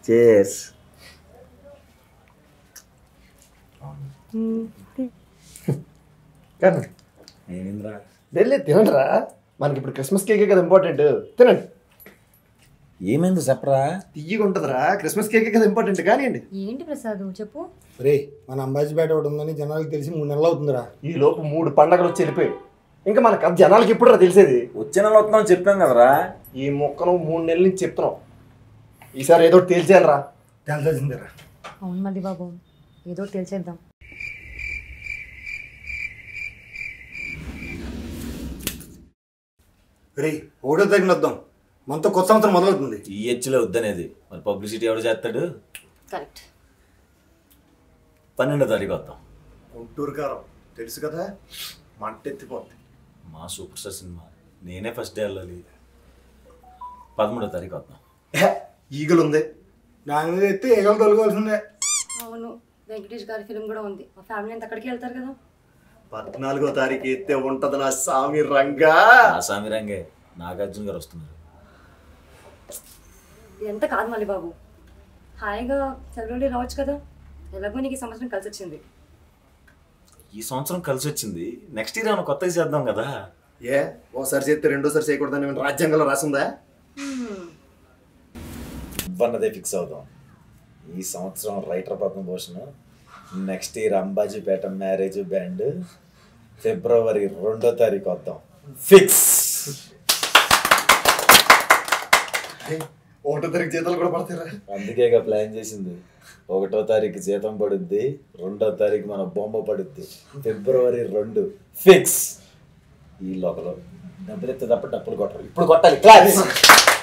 Chairs. ఏమింద్రా వెళ్ళి తినండిరా, మనకి ఇప్పుడు క్రిస్మస్ కేకే కదా ఇంపార్టెంట్. తినండి. ఏమైంది చెప్పరా? తీయగా ఉంటుందిరా, క్రిస్మస్ కేకే కదా ఇంపార్టెంట్. కానివ్వండి. ఏంటి ప్రసాద్ చెప్పు. రే మన అంబాజీపేట ఒకటి ఉందని జనాలకు తెలిసి 3 నెలలు అవుతుందిరా. ఈ లోపు 3 పండగలు వచ్చి వెళ్ళిపోయి ఇంకా మనకు జనాలకి ఎప్పుడురా తెలిసేది? వచ్చే నెల వస్తున్నాం చెప్పాం కదరా. ఈ మొక్కను 3 నెలల నుంచి చెప్తున్నాం. ఈసారి ఏదో తేల్చేయాలరా. తెలిసిందిరా. అవును మళ్ళీ బాబు, ఏదో తెలిసేద్దాం. రే 1వ తారీఖున వద్దాం, మనతో కొత్త సంవత్సరం మొదలవుతుంది. ఈ హెచ్లో వద్దనేది మరి పబ్లిసిటీ ఎవడు చేస్తాడు? కరెక్ట్. 12వ తారీఖు వద్దాం. గుంటూరు కారం తెలుసు కదా, మంట ఎత్తిపోద్ది. మా సూపర్ స్టార్ సినిమా, నేనే ఫస్ట్ డే వెళ్ళాలి. 13వ తారీఖు వద్దాం. ఈగలు ఉంది, దాని మీద ఎత్తి ఏగలు తొలగాల్సిందే. అవును, వెంకటేష్ గారి ఫిల్మ్ కూడా ఉంది. మా ఫ్యామిలీ అంతా అక్కడికి వెళ్తారు కదా. 14వ తారీఖు ఎత్తే ఉంటది నా సామి రంగా. ఆ సామి రంగే నాగార్జున గారు వస్తున్నారు. ఇదంతా కాదు మళ్ళీ బాబు, హాయిగా సెలవులు రావచ్చు కదా. ఎలాగో నీకు ఈ సంవత్సరం కలిసి వచ్చింది. ఈ సంవత్సరం కలిసి వచ్చింది, నెక్స్ట్ ఇయర్ ఏమైనా కొత్తగా చేద్దాం కదా. ఏ ఓసారి చేస్తే రెండోసారి చేయకూడదని రాజ్యాంగంలో రాసిందా? అన్నదే ఫిక్స్ అవుదాం. ఈ సంవత్సరం Writer Padmabhushan, next year Ambajipeta Marriage Band, ఫిబ్రవరి 2వ తారీఖు వద్దాం. ఫిక్స్. 1వ తారీఖు జీతాలు కూడా పడతారా? అందుకేగా ప్లాన్ చేసింది. 1వ తారీఖు జీతం పడుద్ది, 2వ తారీఖు మన బొమ్మ పడుద్ది. ఫిబ్రవరి 2 ఫిక్స్. ఈ లోపల డబ్బులు ఎత్తే తప్ప డబ్బులు కొట్టరు. ఇప్పుడు కొట్టాలి. క్లాస్.